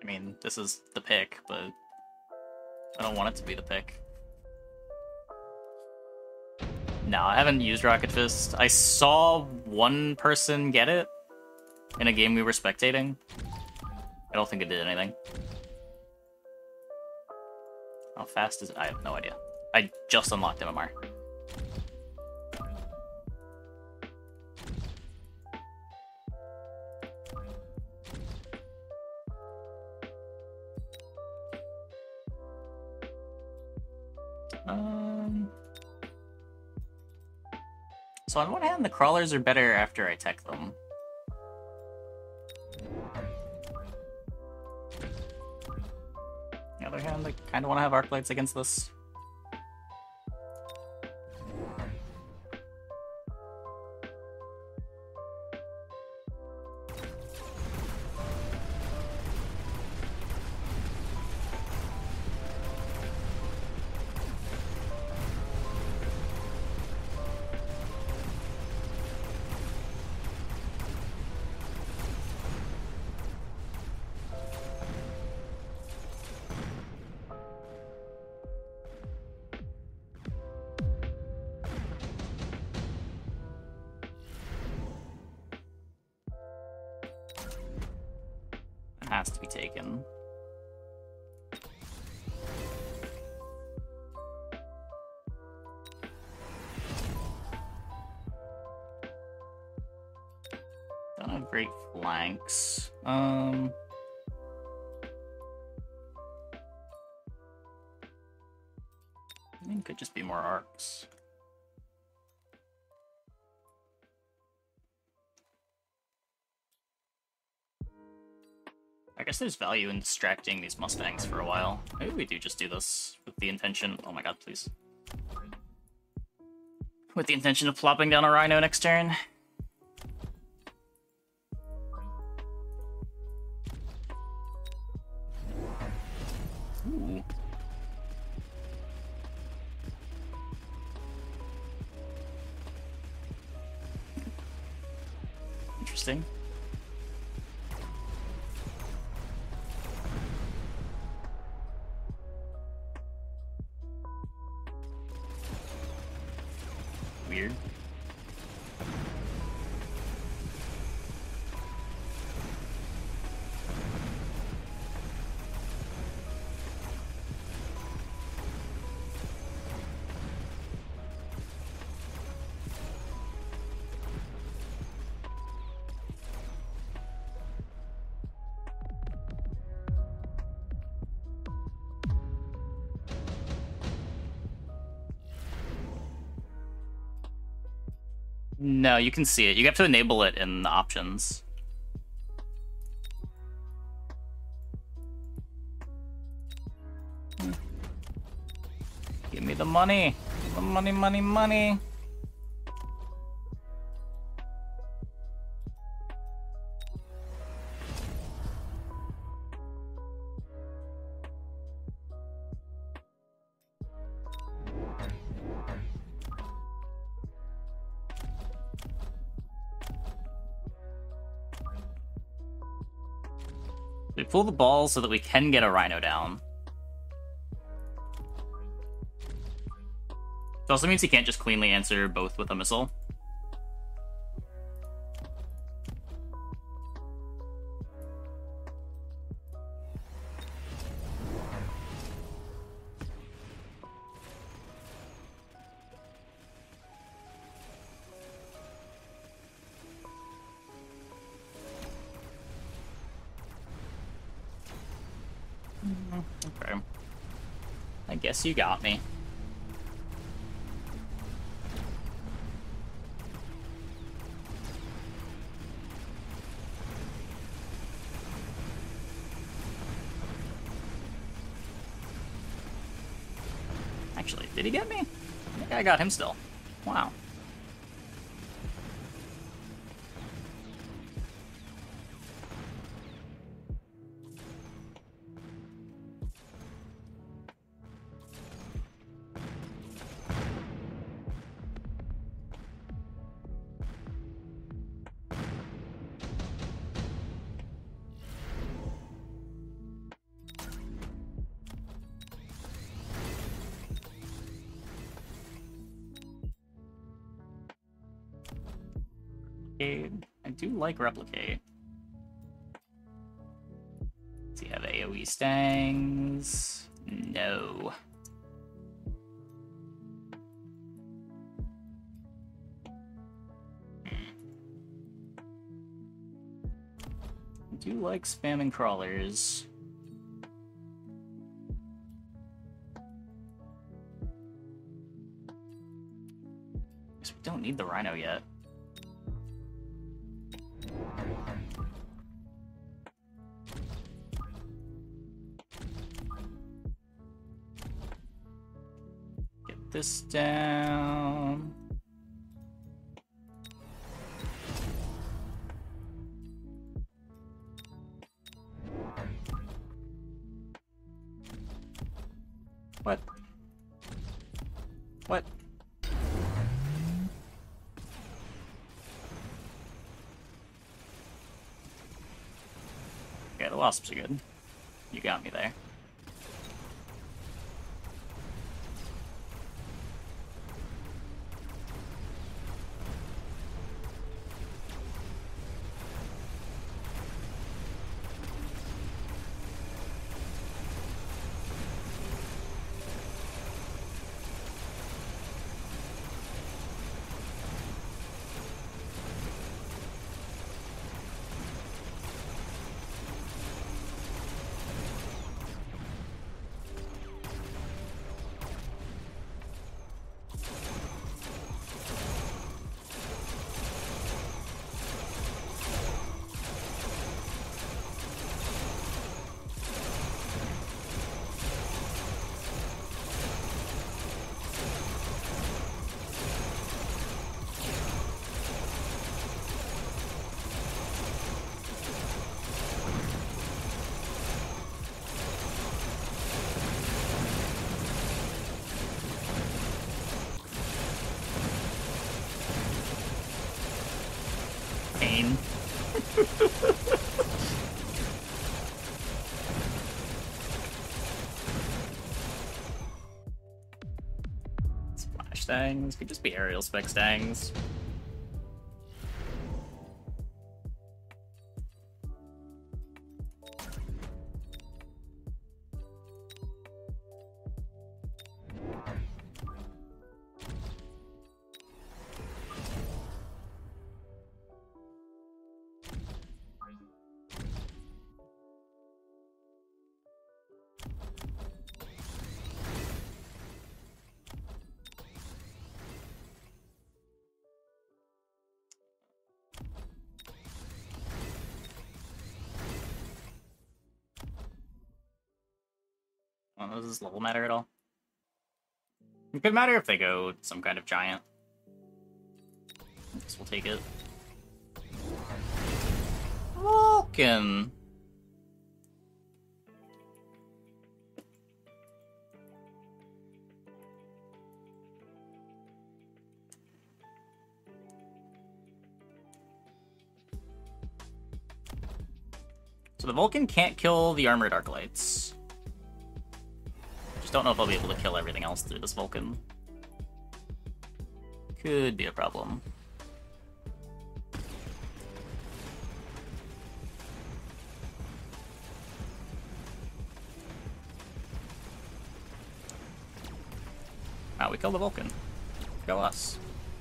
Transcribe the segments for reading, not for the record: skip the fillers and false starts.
I mean, this is the pick, but I don't want it to be the pick. No, I haven't used Rocket Fist. I saw one person get it in a game we were spectating. I don't think it did anything. How fast is it? I have no idea. I just unlocked MMR. So on one hand, the crawlers are better after I tech them. On the other hand, I kind of want to have arc lights against this. Has to be taken. Don't have great flanks. I think it could just be more arcs. I guess there's value in distracting these Mustangs for a while. Maybe we do just do this with the intention... Oh my god, please. With the intention of plopping down a Rhino next turn. Ooh. Interesting. Weird. No, you can see it. You have to enable it in the options. Give me the money. The money, money, money. We pull the ball so that we can get a Rhino down. It also means he can't just cleanly answer both with a missile. Okay. I guess you got me. Actually, did he get me? I think I got him still. Wow. I do like replicate. Does he have AoE stangs? No. I do like spamming crawlers. Guess we don't need the Rhino yet. Get this down. What? What? Okay, the wasps are good. You got me there. Pain. Splash stangs could just be aerial spec stangs. Well, does this level matter at all? It could matter if they go some kind of giant. I guess we'll take it. Vulcan! So the Vulcan can't kill the Armored Arclights. Just don't know if I'll be able to kill everything else through this Vulcan. Could be a problem. Wow, we killed the Vulcan. Go us.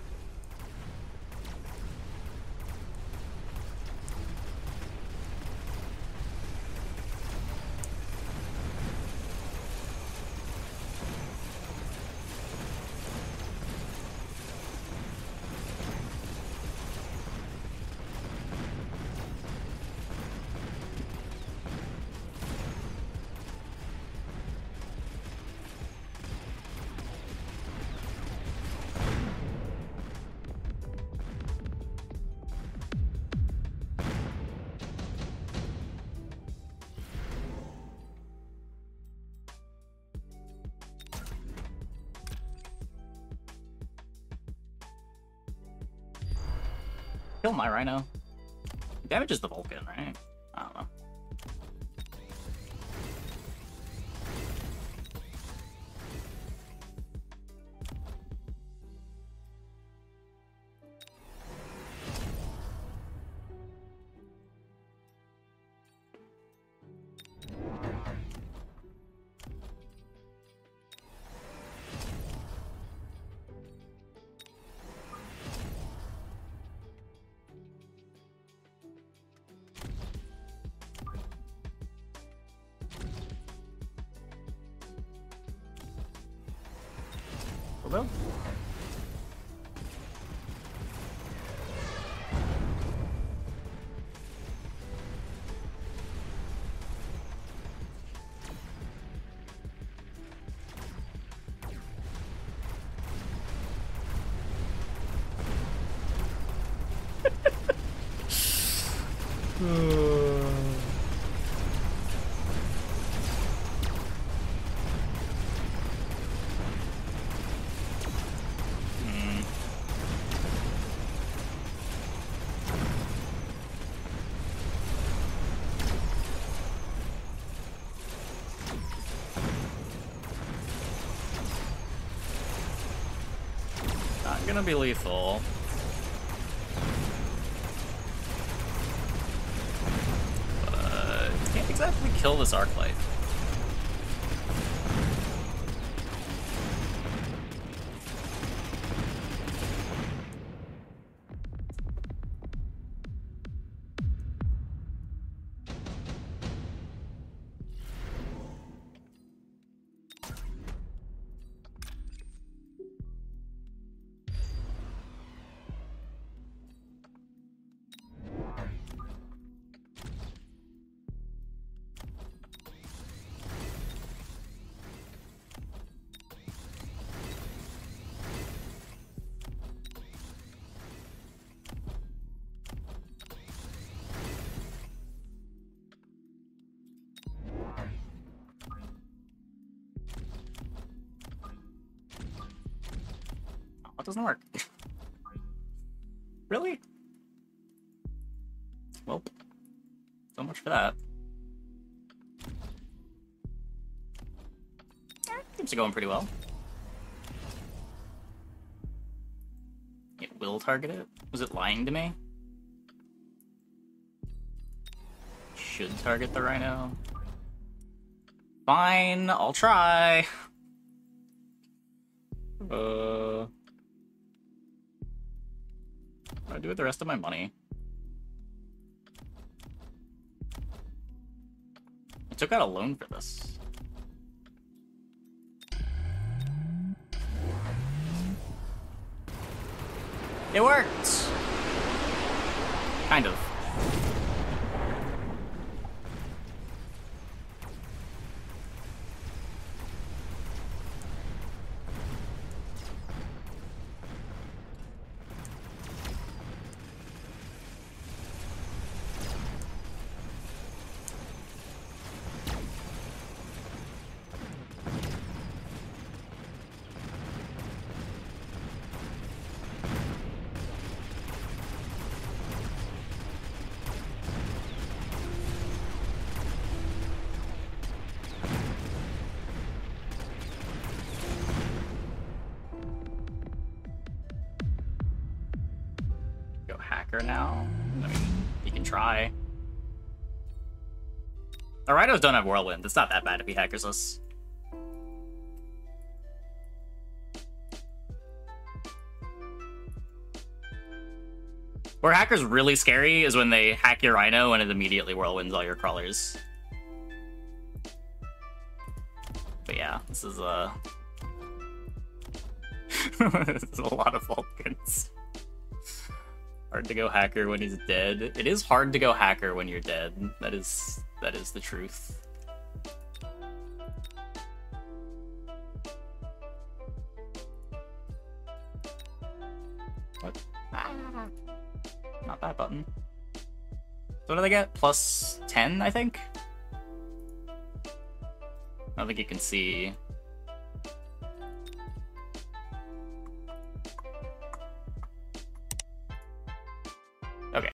Kill my Rhino. Damages the Vulcan, right? I don't know. build. Not gonna be lethal. But can't exactly kill this Arclight. That doesn't work. Really? Well, so much for that. Seems to be going pretty well. It will target it? Was it lying to me? Should target the Rhino. Fine, I'll try. What do I do with the rest of my money? I took out a loan for this. It worked! Kind of. Now. I mean, he can try. The Rhinos don't have Whirlwind. It's not that bad if he hackers us. Where hacker's really scary is when they hack your Rhino and it immediately Whirlwinds all your crawlers. But yeah, this is this is a lot of Vulcans. Hard to go hacker when he's dead. It is hard to go hacker when you're dead. That is the truth. What? Ah, not that button. So what do they get? Plus 10, I think? I don't think you can see.